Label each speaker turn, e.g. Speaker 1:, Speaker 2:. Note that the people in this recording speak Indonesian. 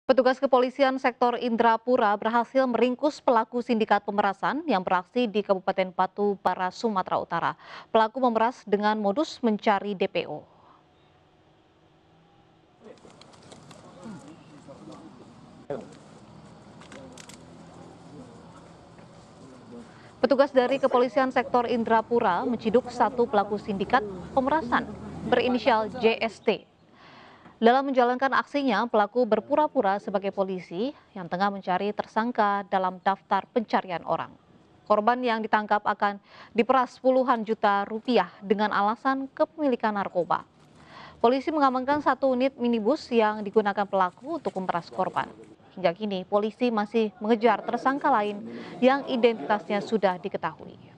Speaker 1: Petugas kepolisian sektor Indrapura berhasil meringkus pelaku sindikat pemerasan yang beraksi di Kabupaten Batu Bara, Sumatera Utara. Pelaku memeras dengan modus mencari DPO. Petugas dari kepolisian sektor Indrapura menciduk satu pelaku sindikat pemerasan berinisial JST. Dalam menjalankan aksinya, pelaku berpura-pura sebagai polisi yang tengah mencari tersangka dalam daftar pencarian orang. Korban yang ditangkap akan diperas puluhan juta rupiah dengan alasan kepemilikan narkoba. Polisi mengamankan satu unit minibus yang digunakan pelaku untuk memeras korban. Hingga kini, polisi masih mengejar tersangka lain yang identitasnya sudah diketahui.